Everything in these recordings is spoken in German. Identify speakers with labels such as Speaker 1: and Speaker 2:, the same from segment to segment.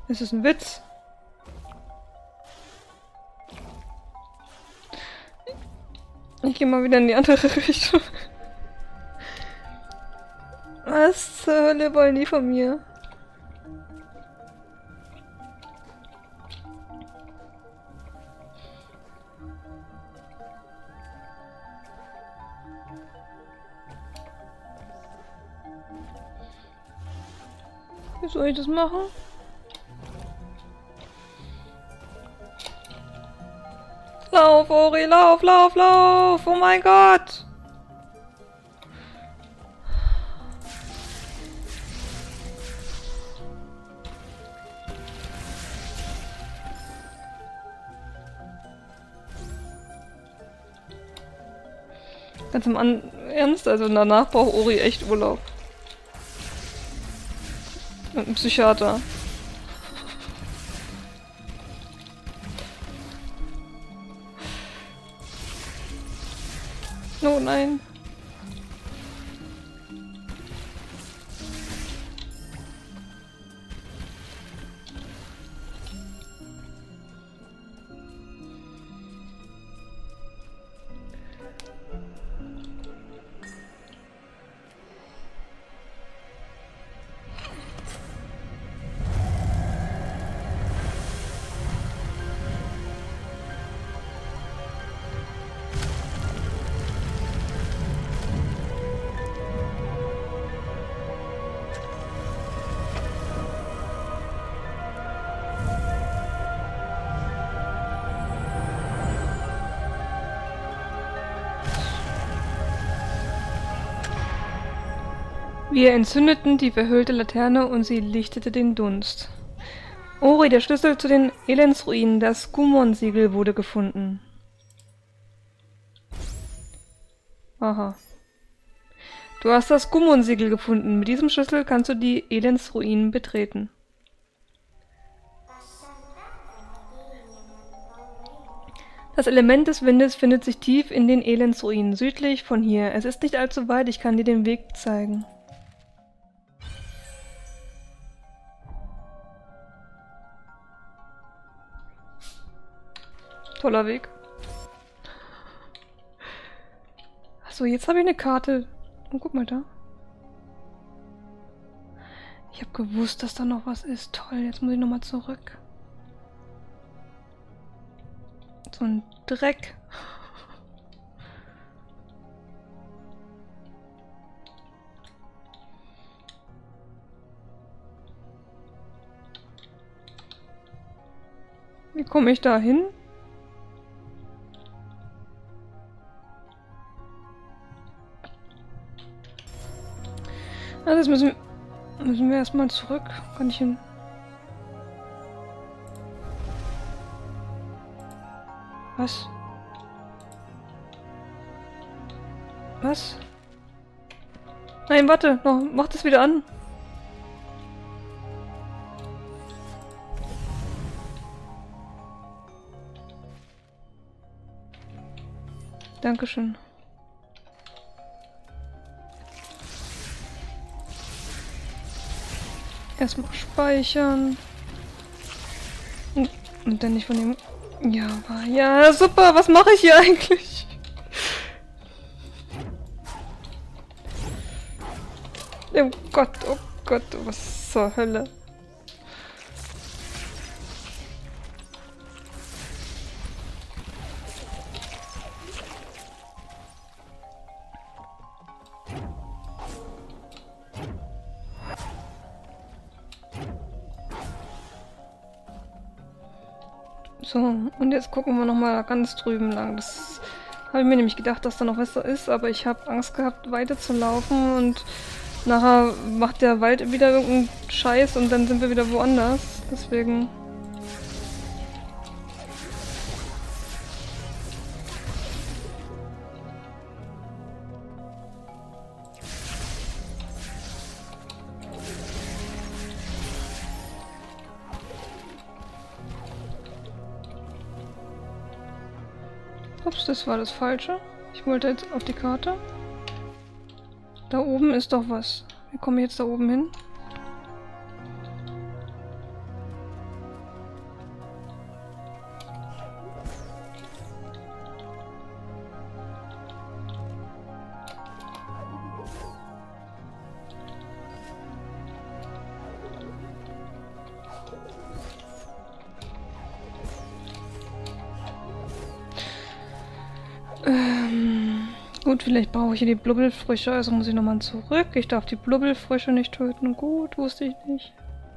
Speaker 1: Ist es ein Witz? Ich gehe mal wieder in die andere Richtung. Was zur Hölle wollen die von mir? Wie soll ich das machen? Lauf, Ori, lauf, lauf, lauf! Oh mein Gott! Ganz im Ernst, also danach braucht Ori echt Urlaub. Mit einem Psychiater. Oh nein. Wir entzündeten die verhüllte Laterne und sie lichtete den Dunst. Ori, der Schlüssel zu den Elendsruinen, das Gumon-Siegel wurde gefunden. Aha. Du hast das Gumon-Siegel gefunden. Mit diesem Schlüssel kannst du die Elendsruinen betreten. Das Element des Windes findet sich tief in den Elendsruinen, südlich von hier. Es ist nicht allzu weit, ich kann dir den Weg zeigen. Toller Weg. Achso, jetzt habe ich eine Karte. Oh, guck mal da. Ich habe gewusst, dass da noch was ist. Toll, jetzt muss ich nochmal zurück. So ein Dreck. Wie komme ich da hin? Also das müssen wir erstmal zurück. Kann ich hin? Was? Was? Nein, warte, noch, mach das wieder an. Dankeschön. Erstmal speichern. Und dann nicht von dem... Ja, aber... Ja, super, was mache ich hier eigentlich? Oh Gott, was zur Hölle? So, und jetzt gucken wir nochmal ganz drüben lang. Das habe ich mir nämlich gedacht, dass da noch was ist, aber ich habe Angst gehabt, weiterzulaufen und nachher macht der Wald wieder irgendeinen Scheiß und dann sind wir wieder woanders. Deswegen... Ups, das war das Falsche. Ich wollte jetzt auf die Karte. Da oben ist doch was. Wie komme ich jetzt da oben hin? Gut, vielleicht brauche ich hier die Blubbelfrösche, also muss ich nochmal zurück. Ich darf die Blubbelfrösche nicht töten. Gut, wusste ich nicht.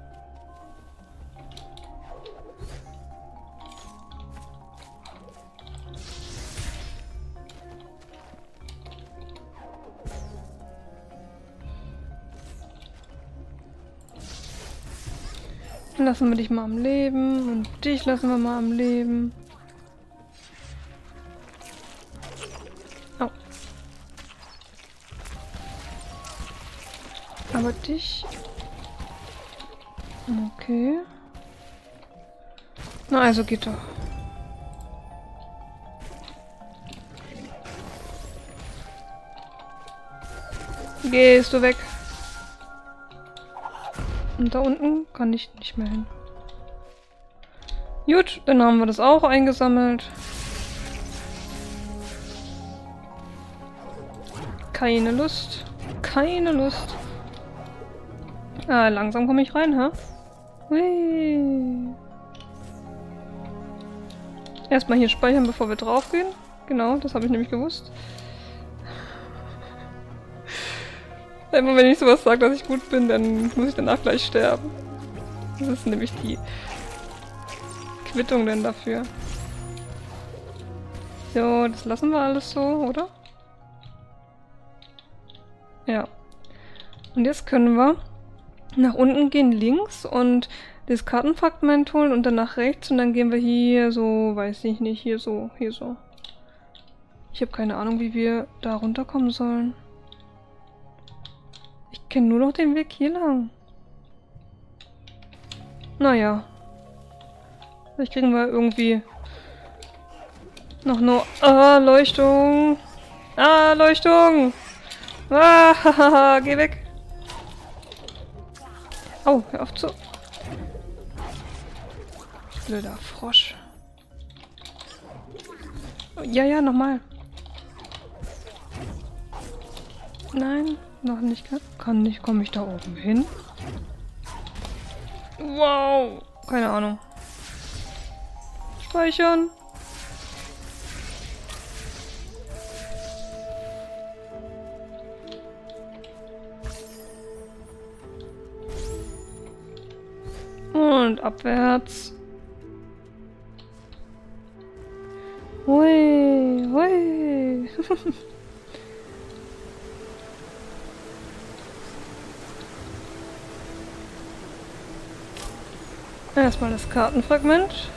Speaker 1: Lassen wir dich mal am Leben und dich lassen wir mal am Leben. Au. Aber dich... Okay. Na also geht doch. Gehst du weg. Und da unten kann ich nicht mehr hin. Gut, dann haben wir das auch eingesammelt. Keine Lust. Keine Lust. Ah, langsam komme ich rein, ha? Hui. Erstmal hier speichern, bevor wir draufgehen. Genau, das habe ich nämlich gewusst. Immer wenn ich sowas sage, dass ich gut bin, dann muss ich danach gleich sterben. Das ist nämlich die Quittung denn dafür. So, das lassen wir alles so, oder? Ja. Und jetzt können wir nach unten gehen, links, und das Kartenfragment holen und dann nach rechts und dann gehen wir hier so, weiß ich nicht, hier so, hier so. Ich habe keine Ahnung, wie wir da runterkommen sollen. Ich kenne nur noch den Weg hier lang. Naja. Vielleicht kriegen wir irgendwie noch nur... Ah, Leuchtung! Ah, Leuchtung! Ah, hahaha, geh weg! Oh, hör auf zu... Blöder Frosch. Ja, ja, nochmal. Nein, noch nicht. Kann nicht. Komme ich da oben hin? Wow! Keine Ahnung. Speichern. Und abwärts. Hui, hui. Erstmal das Kartenfragment.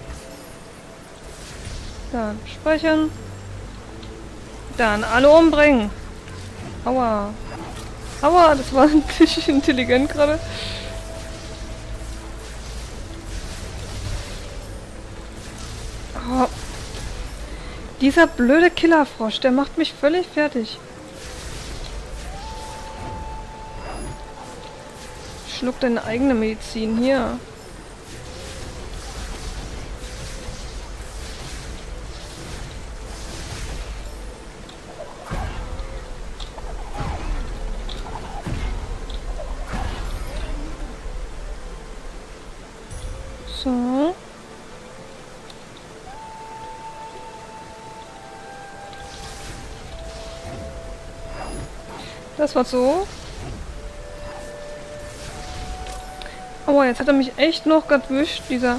Speaker 1: Dann speichern. Dann alle umbringen. Aua. Aua, das war nicht intelligent gerade. Oh. Dieser blöde Killerfrosch, der macht mich völlig fertig. Schluck deine eigene Medizin hier. So. Das war so. Aua, jetzt hat er mich echt noch erwischt, dieser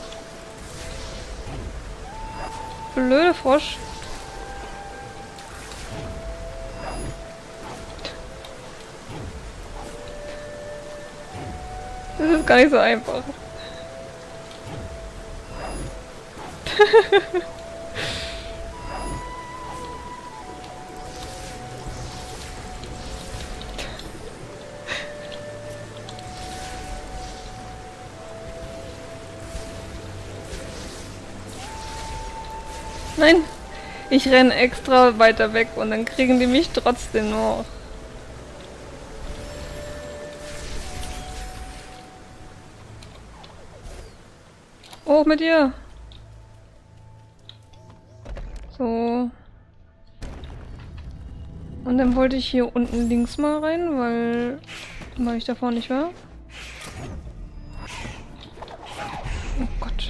Speaker 1: blöde Frosch. Das ist gar nicht so einfach. Nein, ich renne extra weiter weg und dann kriegen die mich trotzdem noch. Hoch mit dir! So. Und dann wollte ich hier unten links mal rein, weil ich davor nicht war. Oh Gott.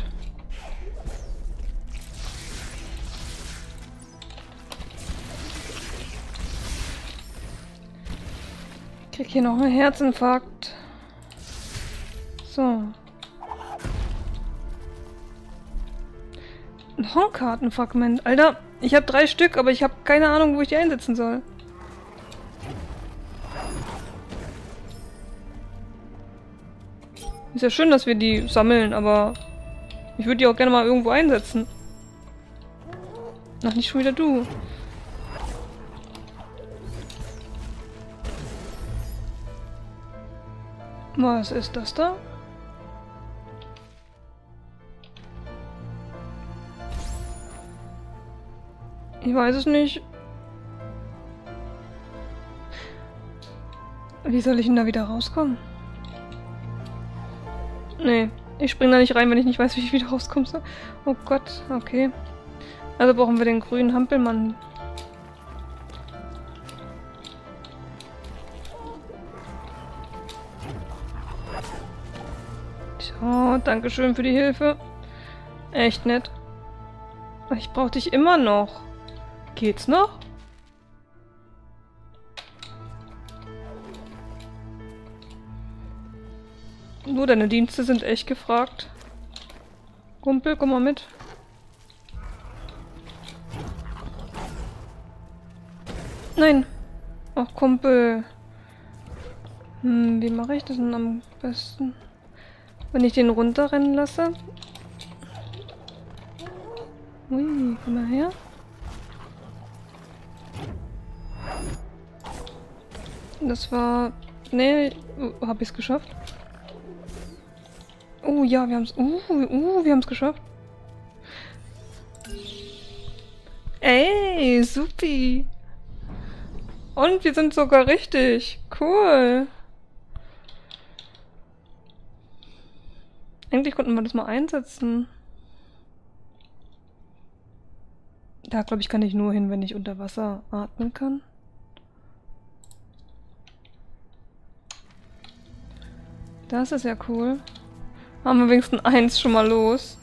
Speaker 1: Krieg hier noch einen Herzinfarkt. So. Ein Honkartenfragment. Alter, ich habe 3 Stück, aber ich habe keine Ahnung, wo ich die einsetzen soll. Ist ja schön, dass wir die sammeln, aber ich würde die auch gerne mal irgendwo einsetzen. Ach, nicht schon wieder du. Was ist das da? Ich weiß es nicht. Wie soll ich denn da wieder rauskommen? Nee, ich spring da nicht rein, wenn ich nicht weiß, wie ich wieder rauskomme. Oh Gott, okay. Also brauchen wir den grünen Hampelmann. So, dankeschön für die Hilfe. Echt nett. Ich brauche dich immer noch. Geht's noch? Nur deine Dienste sind echt gefragt. Kumpel, komm mal mit. Nein. Ach, Kumpel. Wie mache ich das denn am besten? Wenn ich den runterrennen lasse? Ui, komm mal her. Das war... Nee, hab ich's geschafft? Oh ja, wir haben's... wir haben's geschafft. Ey, supi. Und wir sind sogar richtig. Cool. Eigentlich konnten wir das mal einsetzen. Da, glaube ich, kann ich nur hin, wenn ich unter Wasser atmen kann. Das ist ja cool. Haben wir wenigstens eins schon mal los.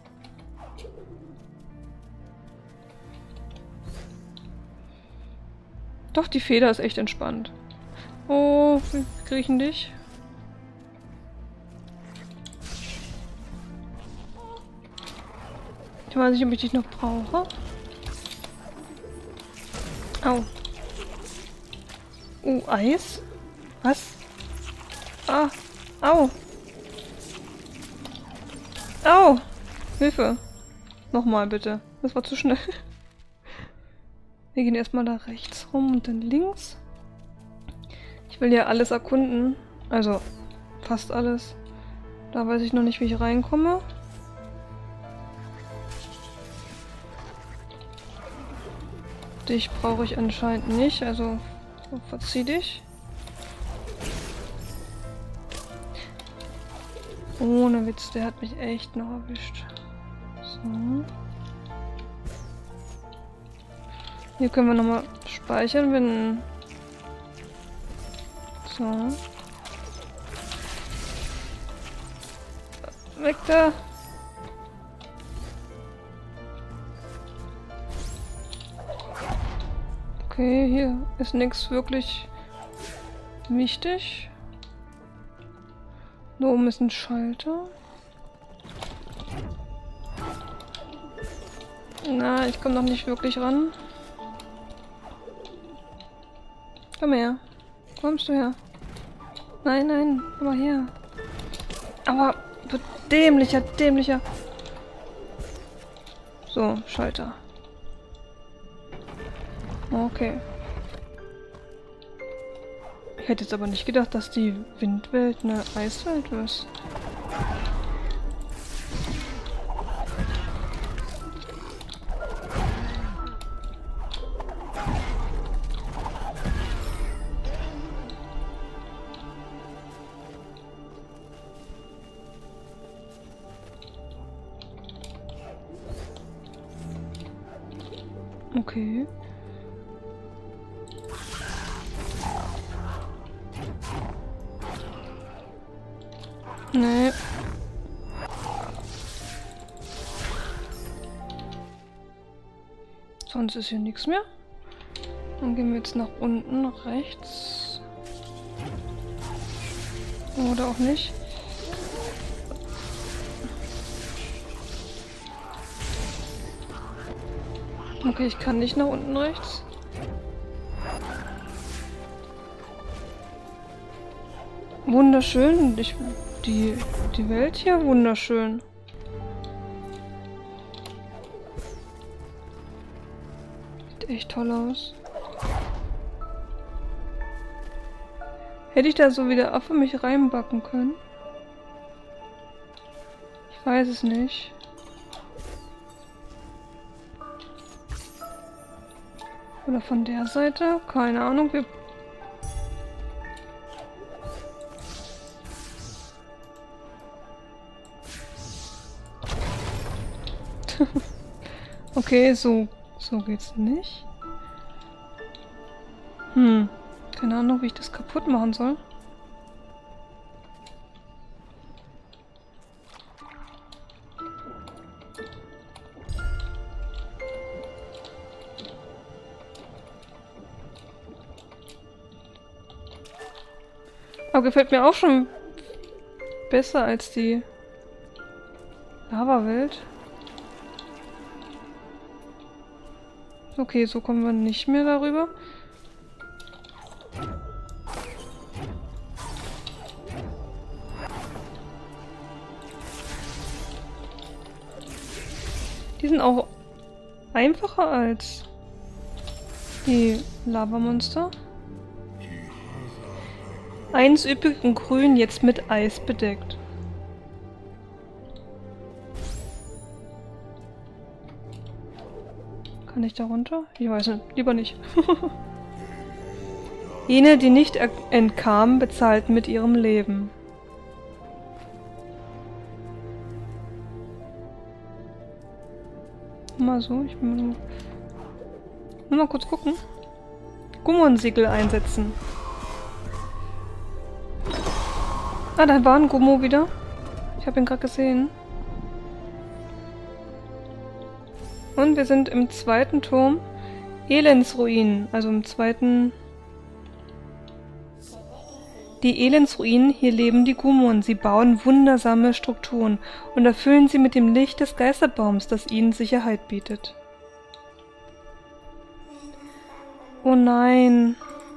Speaker 1: Doch, die Feder ist echt entspannt. Oh, wie kriege ich denn dich? Ich weiß nicht, ob ich dich noch brauche. Au. Eis? Was? Ah, au. Au! Hilfe! Nochmal bitte. Das war zu schnell. Wir gehen erstmal da rechts rum und dann links. Ich will ja alles erkunden. Also, fast alles. Da weiß ich noch nicht, wie ich reinkomme. Dich brauche ich anscheinend nicht, also verzieh dich. Ohne Witz, der hat mich echt noch erwischt. So. Hier können wir nochmal speichern, wenn... So. Weg da! Okay, hier ist nichts wirklich wichtig. Da oben ist ein Schalter. Na, ich komme noch nicht wirklich ran. Komm her. Kommst du her? Nein, nein, komm mal her. Aber du dämlicher, dämlicher. So, Schalter. Okay. Ich hätte jetzt aber nicht gedacht, dass die Windwelt eine Eiswelt ist. Okay. Nee. Sonst ist hier nichts mehr. Dann gehen wir jetzt nach unten, nach rechts. Oder auch nicht. Okay, ich kann nicht nach unten rechts. Wunderschön. Die Welt hier wunderschön. Sieht echt toll aus. Hätte ich da so wie der Affe mich reinbacken können? Ich weiß es nicht. Oder von der Seite? Keine Ahnung. Wir okay, so geht's nicht. Keine Ahnung, wie ich das kaputt machen soll. Aber gefällt mir auch schon besser als die Lava-Welt. Okay, so kommen wir nicht mehr darüber. Die sind auch einfacher als die Lavamonster. Eins üppig und grün, jetzt mit Eis bedeckt. Kann ich da runter? Ich weiß nicht. Lieber nicht. Jene, die nicht entkamen, bezahlten mit ihrem Leben. Mal so, ich will nur mal kurz gucken. Gummon-Siegel einsetzen. Ah, da war ein Gummo wieder. Ich habe ihn gerade gesehen. Und wir sind im zweiten Turm. Elendsruinen. Also im zweiten... Die Elendsruinen, hier leben die Gummon. Sie bauen wundersame Strukturen und erfüllen sie mit dem Licht des Geisterbaums, das ihnen Sicherheit bietet. Oh nein.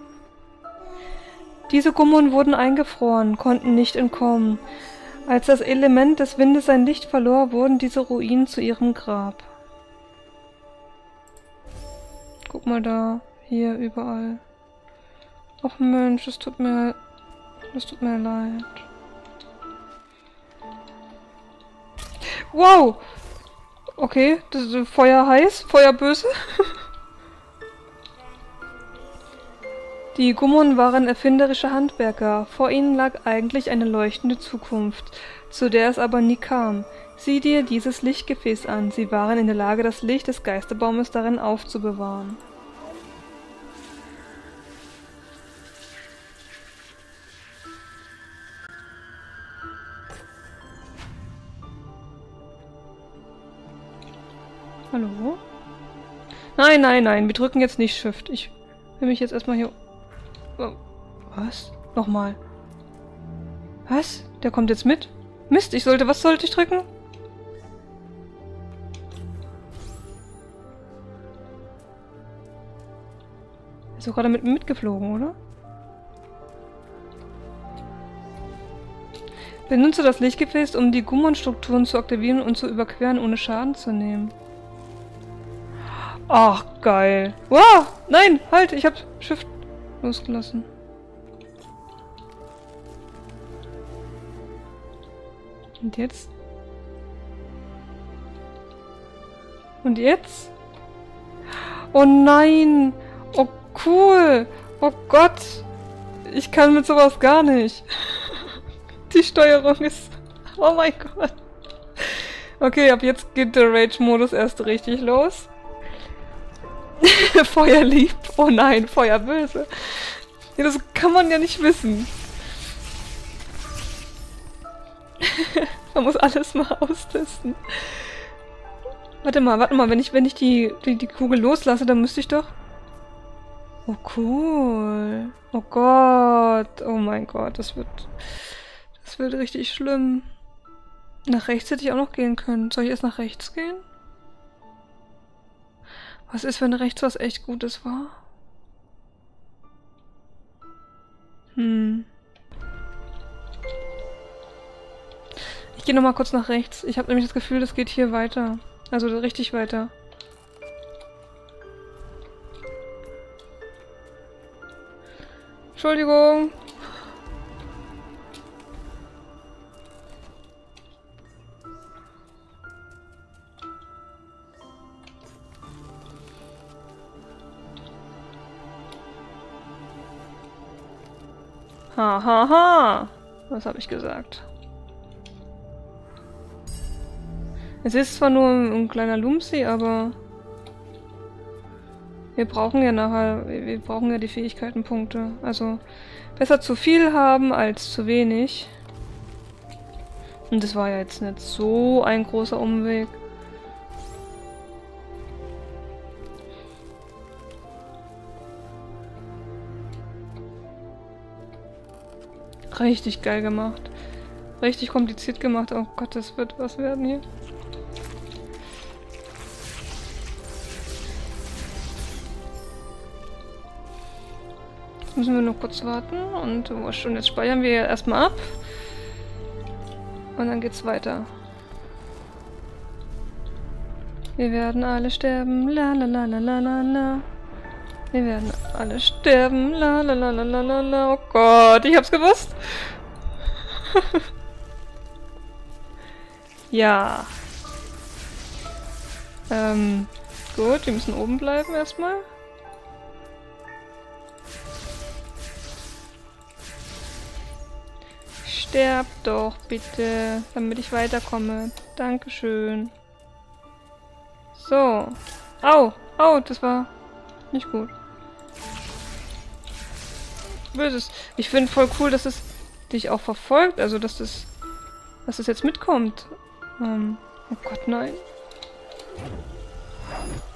Speaker 1: Diese Gummon wurden eingefroren, konnten nicht entkommen. Als das Element des Windes sein Licht verlor, wurden diese Ruinen zu ihrem Grab. Guck mal da, hier, überall. Och Mensch, das tut mir leid. Wow! Okay, das ist Feuer heiß, Feuer böse. Die Gummon waren erfinderische Handwerker. Vor ihnen lag eigentlich eine leuchtende Zukunft, zu der es aber nie kam. Sieh dir dieses Lichtgefäß an. Sie waren in der Lage, das Licht des Geisterbaumes darin aufzubewahren. Hallo? Nein, nein, nein, wir drücken jetzt nicht Shift. Ich will mich jetzt erstmal hier... Oh. Was? Nochmal. Was? Der kommt jetzt mit? Mist, was sollte ich drücken? Ist doch gerade mit mir mitgeflogen, oder? Benutze das Lichtgefäß, um die Gummon-Strukturen zu aktivieren und zu überqueren, ohne Schaden zu nehmen. Ach, geil. Wow! Nein, halt! Ich hab Shift losgelassen. Und jetzt? Und jetzt? Oh nein! Oh cool! Oh Gott! Ich kann mit sowas gar nicht. Die Steuerung ist... Oh mein Gott. Okay, ab jetzt geht der Rage-Modus erst richtig los. Feuer lieb. Oh nein, Feuer böse. Ja, das kann man ja nicht wissen. Man muss alles mal austesten. Warte mal, wenn ich die Kugel loslasse, dann müsste ich doch... Oh cool. Oh Gott. Oh mein Gott, das wird... Das wird richtig schlimm. Nach rechts hätte ich auch noch gehen können. Soll ich erst nach rechts gehen? Was ist, wenn rechts was echt Gutes war? Ich gehe nochmal kurz nach rechts. Ich habe nämlich das Gefühl, das geht hier weiter. Also richtig weiter. Entschuldigung. Ha ha ha. Was habe ich gesagt? Es ist zwar nur ein kleiner Lumpsi, aber wir brauchen ja nachher, wir brauchen ja die Fähigkeitenpunkte. Also besser zu viel haben als zu wenig. Und das war ja jetzt nicht so ein großer Umweg. Richtig geil gemacht. Richtig kompliziert gemacht. Oh Gott, das wird was werden hier. Jetzt müssen wir noch kurz warten und jetzt speichern wir erstmal ab. Und dann geht's weiter. Wir werden alle sterben. La la la la la la la. Wir werden alle sterben. La la la la la la la. Oh Gott, ich hab's gewusst. Ja. Gut, wir müssen oben bleiben erstmal. Sterb doch bitte, damit ich weiterkomme. Dankeschön. So. Au, au, das war nicht gut. Böses. Ich finde voll cool, dass es dich auch verfolgt, also dass das jetzt mitkommt. Oh Gott, nein.